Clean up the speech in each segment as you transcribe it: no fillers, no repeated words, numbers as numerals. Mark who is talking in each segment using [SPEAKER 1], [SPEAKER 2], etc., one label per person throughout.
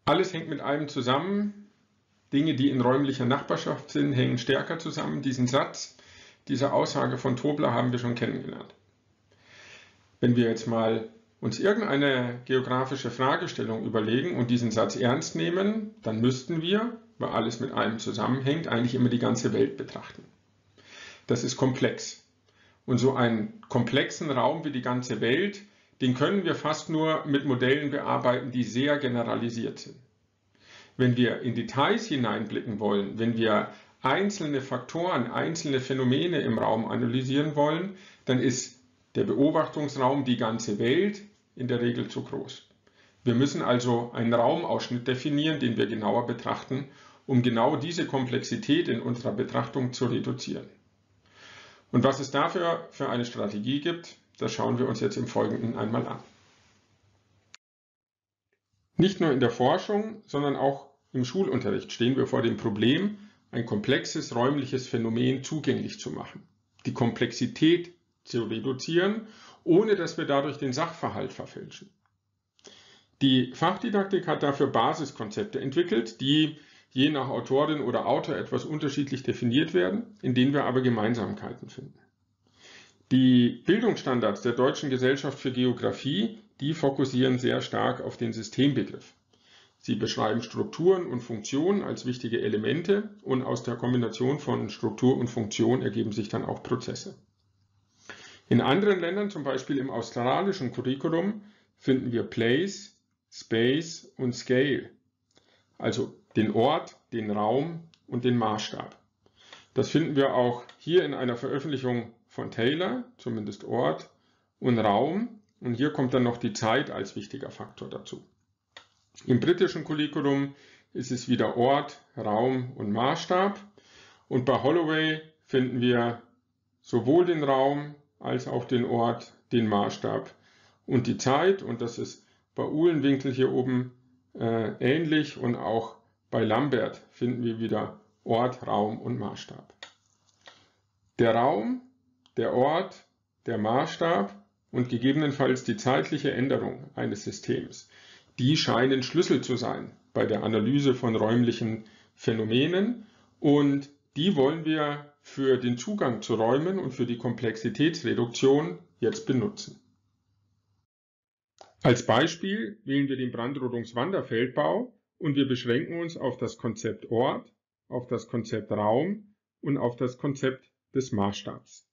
[SPEAKER 1] Alles hängt mit allem zusammen. Dinge, die in räumlicher Nachbarschaft sind, hängen stärker zusammen. Diesen Satz, diese Aussage von Tobler haben wir schon kennengelernt. Wenn wir jetzt mal uns irgendeine geografische Fragestellung überlegen und diesen Satz ernst nehmen, dann müssten wir, weil alles mit allem zusammenhängt, eigentlich immer die ganze Welt betrachten. Das ist komplex. Und so einen komplexen Raum wie die ganze Welt, den können wir fast nur mit Modellen bearbeiten, die sehr generalisiert sind. Wenn wir in Details hineinblicken wollen, wenn wir einzelne Faktoren, einzelne Phänomene im Raum analysieren wollen, dann ist der Beobachtungsraum, die ganze Welt, in der Regel zu groß. Wir müssen also einen Raumausschnitt definieren, den wir genauer betrachten, um genau diese Komplexität in unserer Betrachtung zu reduzieren. Und was es dafür für eine Strategie gibt, das schauen wir uns jetzt im Folgenden einmal an. Nicht nur in der Forschung, sondern auch im Schulunterricht stehen wir vor dem Problem, ein komplexes räumliches Phänomen zugänglich zu machen, die Komplexität zu reduzieren, ohne dass wir dadurch den Sachverhalt verfälschen. Die Fachdidaktik hat dafür Basiskonzepte entwickelt, die je nach Autorin oder Autor etwas unterschiedlich definiert werden, in denen wir aber Gemeinsamkeiten finden. Die Bildungsstandards der Deutschen Gesellschaft für Geographie, die fokussieren sehr stark auf den Systembegriff. Sie beschreiben Strukturen und Funktionen als wichtige Elemente und aus der Kombination von Struktur und Funktion ergeben sich dann auch Prozesse. In anderen Ländern, zum Beispiel im australischen Curriculum, finden wir Place, Space und Scale, also den Ort, den Raum und den Maßstab. Das finden wir auch hier in einer Veröffentlichung von Taylor, zumindest Ort und Raum. Und hier kommt dann noch die Zeit als wichtiger Faktor dazu. Im britischen Curriculum ist es wieder Ort, Raum und Maßstab. Und bei Holloway finden wir sowohl den Raum als auch den Ort, den Maßstab und die Zeit. Und das ist bei Uhlenwinkel hier oben ähnlich. Und auch bei Lambert finden wir wieder Ort, Raum und Maßstab. Der Raum, der Ort, der Maßstab und gegebenenfalls die zeitliche Änderung eines Systems, die scheinen Schlüssel zu sein bei der Analyse von räumlichen Phänomenen und die wollen wir für den Zugang zu Räumen und für die Komplexitätsreduktion jetzt benutzen. Als Beispiel wählen wir den Brandrodungswanderfeldbau und wir beschränken uns auf das Konzept Ort, auf das Konzept Raum und auf das Konzept des Maßstabs.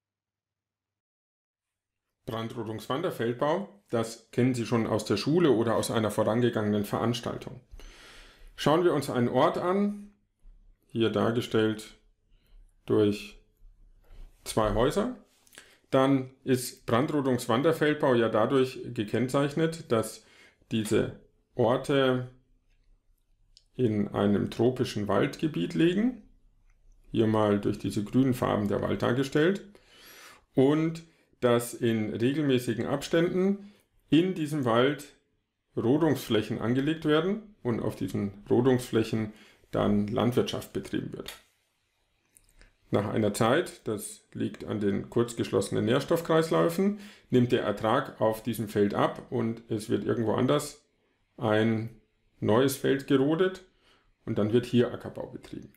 [SPEAKER 1] Brandrodungswanderfeldbau, das kennen Sie schon aus der Schule oder aus einer vorangegangenen Veranstaltung. Schauen wir uns einen Ort an, hier dargestellt durch zwei Häuser. Dann ist Brandrodungswanderfeldbau ja dadurch gekennzeichnet, dass diese Orte in einem tropischen Waldgebiet liegen. Hier mal durch diese grünen Farben der Wald dargestellt. Und dass in regelmäßigen Abständen in diesem Wald Rodungsflächen angelegt werden und auf diesen Rodungsflächen dann Landwirtschaft betrieben wird. Nach einer Zeit, das liegt an den kurzgeschlossenen Nährstoffkreisläufen, nimmt der Ertrag auf diesem Feld ab und es wird irgendwo anders ein neues Feld gerodet und dann wird hier Ackerbau betrieben.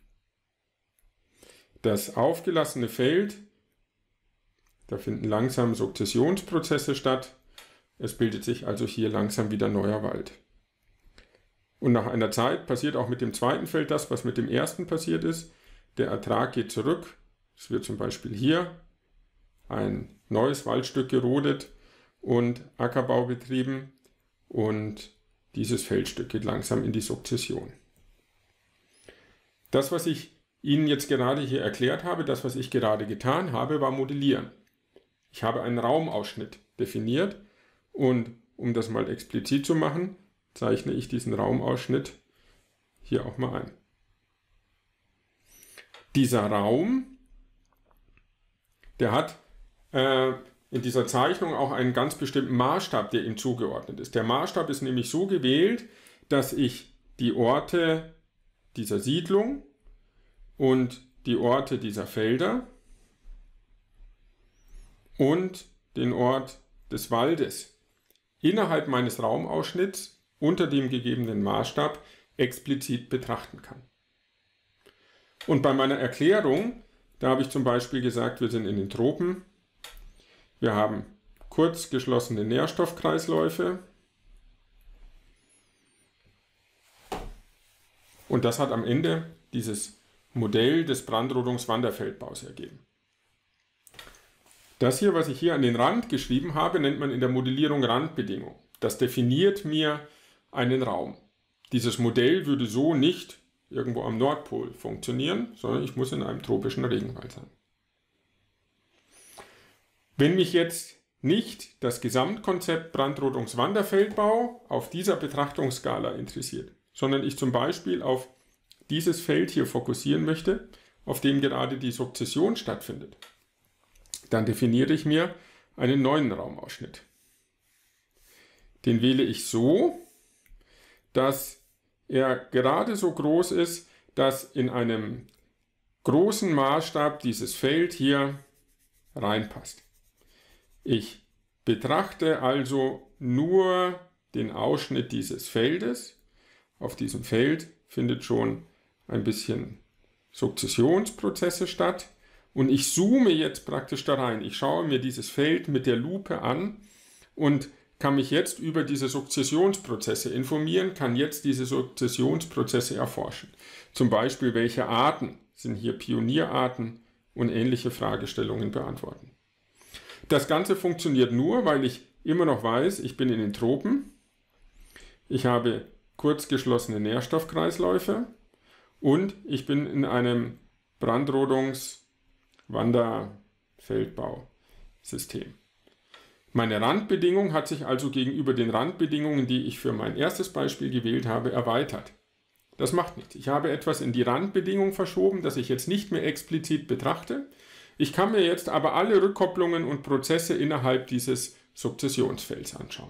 [SPEAKER 1] Das aufgelassene Feld, da finden langsam Sukzessionsprozesse statt. Es bildet sich also hier langsam wieder neuer Wald. Und nach einer Zeit passiert auch mit dem zweiten Feld das, was mit dem ersten passiert ist. Der Ertrag geht zurück. Es wird zum Beispiel hier ein neues Waldstück gerodet und Ackerbau betrieben. Und dieses Feldstück geht langsam in die Sukzession. Das, was ich Ihnen jetzt gerade hier erklärt habe, das, was ich gerade getan habe, war Modellieren. Ich habe einen Raumausschnitt definiert und um das mal explizit zu machen, zeichne ich diesen Raumausschnitt hier auch mal ein. Dieser Raum, der hat in dieser Zeichnung auch einen ganz bestimmten Maßstab, der ihm zugeordnet ist. Der Maßstab ist nämlich so gewählt, dass ich die Orte dieser Siedlung und die Orte dieser Felder und den Ort des Waldes innerhalb meines Raumausschnitts unter dem gegebenen Maßstab explizit betrachten kann. Und bei meiner Erklärung, da habe ich zum Beispiel gesagt, wir sind in den Tropen, wir haben kurz geschlossene Nährstoffkreisläufe und das hat am Ende dieses Modell des Brandrodungswanderfeldbaus ergeben. Das hier, was ich hier an den Rand geschrieben habe, nennt man in der Modellierung Randbedingung. Das definiert mir einen Raum. Dieses Modell würde so nicht irgendwo am Nordpol funktionieren, sondern ich muss in einem tropischen Regenwald sein. Wenn mich jetzt nicht das Gesamtkonzept Brandrodungswanderfeldbau auf dieser Betrachtungsskala interessiert, sondern ich zum Beispiel auf dieses Feld hier fokussieren möchte, auf dem gerade die Sukzession stattfindet, dann definiere ich mir einen neuen Raumausschnitt. Den wähle ich so, dass er gerade so groß ist, dass in einem großen Maßstab dieses Feld hier reinpasst. Ich betrachte also nur den Ausschnitt dieses Feldes. Auf diesem Feld findet schon ein bisschen Sukzessionsprozesse statt. Und ich zoome jetzt praktisch da rein. Ich schaue mir dieses Feld mit der Lupe an und kann mich jetzt über diese Sukzessionsprozesse informieren, kann jetzt diese Sukzessionsprozesse erforschen. Zum Beispiel, welche Arten sind hier Pionierarten und ähnliche Fragestellungen beantworten. Das Ganze funktioniert nur, weil ich immer noch weiß, ich bin in den Tropen, ich habe kurz geschlossene Nährstoffkreisläufe und ich bin in einem Brandrodungswanderfeldbausystem. Meine Randbedingung hat sich also gegenüber den Randbedingungen, die ich für mein erstes Beispiel gewählt habe, erweitert. Das macht nichts. Ich habe etwas in die Randbedingung verschoben, das ich jetzt nicht mehr explizit betrachte. Ich kann mir jetzt aber alle Rückkopplungen und Prozesse innerhalb dieses Sukzessionsfelds anschauen.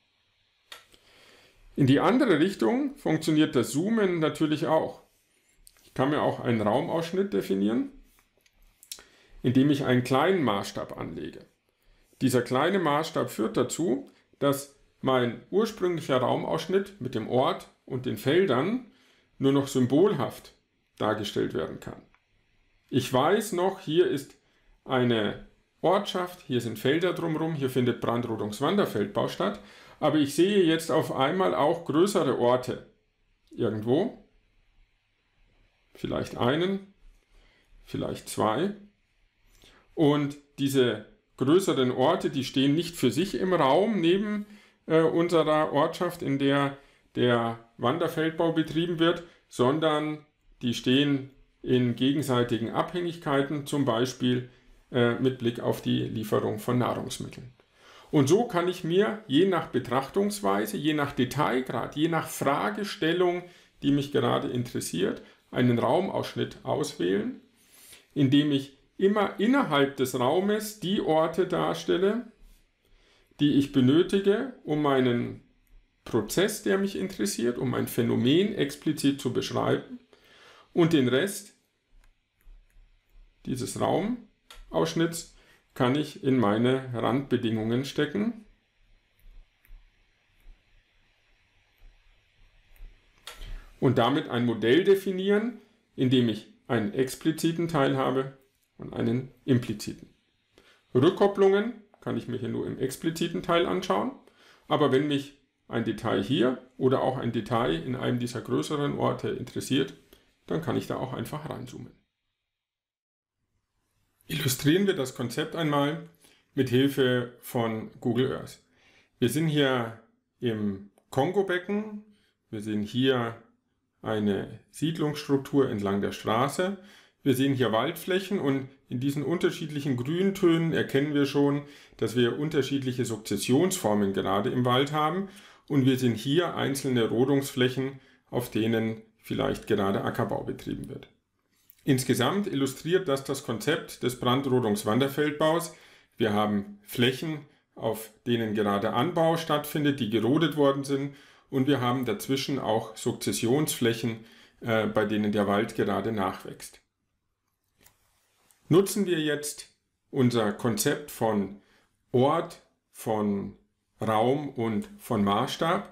[SPEAKER 1] In die andere Richtung funktioniert das Zoomen natürlich auch. Ich kann mir auch einen Raumausschnitt definieren, indem ich einen kleinen Maßstab anlege. Dieser kleine Maßstab führt dazu, dass mein ursprünglicher Raumausschnitt mit dem Ort und den Feldern nur noch symbolhaft dargestellt werden kann. Ich weiß noch, hier ist eine Ortschaft, hier sind Felder drumherum, hier findet Brandrodungswanderfeldbau statt, aber ich sehe jetzt auf einmal auch größere Orte irgendwo, vielleicht einen, vielleicht zwei, und diese größeren Orte, die stehen nicht für sich im Raum neben unserer Ortschaft, in der der Wanderfeldbau betrieben wird, sondern die stehen in gegenseitigen Abhängigkeiten, zum Beispiel mit Blick auf die Lieferung von Nahrungsmitteln. Und so kann ich mir je nach Betrachtungsweise, je nach Detailgrad, je nach Fragestellung, die mich gerade interessiert, einen Raumausschnitt auswählen, indem ich immer innerhalb des Raumes die Orte darstelle, die ich benötige, um meinen Prozess, der mich interessiert, um ein Phänomen explizit zu beschreiben, und den Rest dieses Raumausschnitts kann ich in meine Randbedingungen stecken. Und damit ein Modell definieren, in dem ich einen expliziten Teil habe und einen impliziten. Rückkopplungen kann ich mir hier nur im expliziten Teil anschauen, aber wenn mich ein Detail hier oder auch ein Detail in einem dieser größeren Orte interessiert, dann kann ich da auch einfach reinzoomen. Illustrieren wir das Konzept einmal mit Hilfe von Google Earth. Wir sind hier im Kongo-Becken, wir sehen hier eine Siedlungsstruktur entlang der Straße. Wir sehen hier Waldflächen und in diesen unterschiedlichen Grüntönen erkennen wir schon, dass wir unterschiedliche Sukzessionsformen gerade im Wald haben und wir sehen hier einzelne Rodungsflächen, auf denen vielleicht gerade Ackerbau betrieben wird. Insgesamt illustriert das Konzept des Brandrodungswanderfeldbaus. Wir haben Flächen, auf denen gerade Anbau stattfindet, die gerodet worden sind, und wir haben dazwischen auch Sukzessionsflächen, bei denen der Wald gerade nachwächst. Nutzen wir jetzt unser Konzept von Ort, von Raum und von Maßstab,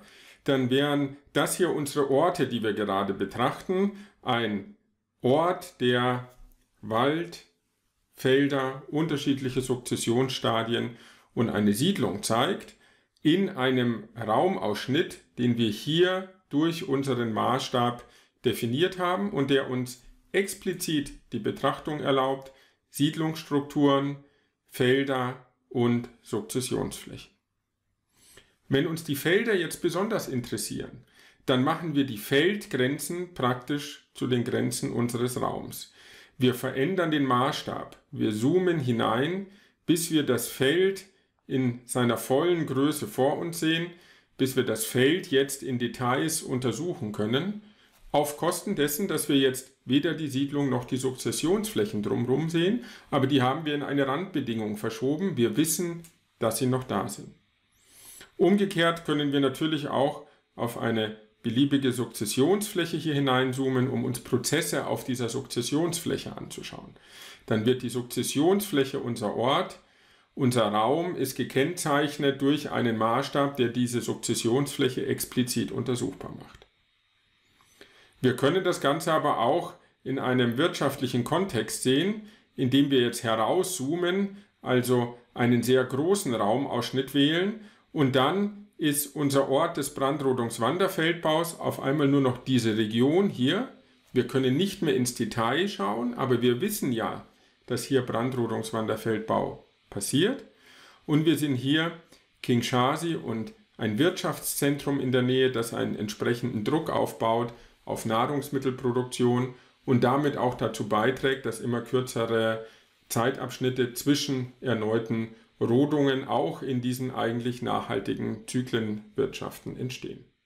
[SPEAKER 1] dann wären das hier unsere Orte, die wir gerade betrachten. Ein Ort, der Wald, Felder, unterschiedliche Sukzessionsstadien und eine Siedlung zeigt, in einem Raumausschnitt, den wir hier durch unseren Maßstab definiert haben und der uns explizit die Betrachtung erlaubt, Siedlungsstrukturen, Felder und Sukzessionsflächen. Wenn uns die Felder jetzt besonders interessieren, dann machen wir die Feldgrenzen praktisch zu den Grenzen unseres Raums. Wir verändern den Maßstab, wir zoomen hinein, bis wir das Feld in seiner vollen Größe vor uns sehen, bis wir das Feld jetzt in Details untersuchen können, auf Kosten dessen, dass wir jetzt weder die Siedlung noch die Sukzessionsflächen drumherum sehen, aber die haben wir in eine Randbedingung verschoben. Wir wissen, dass sie noch da sind. Umgekehrt können wir natürlich auch auf eine beliebige Sukzessionsfläche hier hineinzoomen, um uns Prozesse auf dieser Sukzessionsfläche anzuschauen. Dann wird die Sukzessionsfläche unser Ort. Unser Raum ist gekennzeichnet durch einen Maßstab, der diese Sukzessionsfläche explizit untersuchbar macht. Wir können das Ganze aber auch in einem wirtschaftlichen Kontext sehen, indem wir jetzt herauszoomen, also einen sehr großen Raumausschnitt wählen und dann ist unser Ort des Brandrodungswanderfeldbaus auf einmal nur noch diese Region hier. Wir können nicht mehr ins Detail schauen, aber wir wissen ja, dass hier Brandrodungswanderfeldbau passiert. Und wir sind hier Kinshasa und ein Wirtschaftszentrum in der Nähe, das einen entsprechenden Druck aufbaut auf Nahrungsmittelproduktion und damit auch dazu beiträgt, dass immer kürzere Zeitabschnitte zwischen erneuten Rodungen auch in diesen eigentlich nachhaltigen Zyklenwirtschaften entstehen.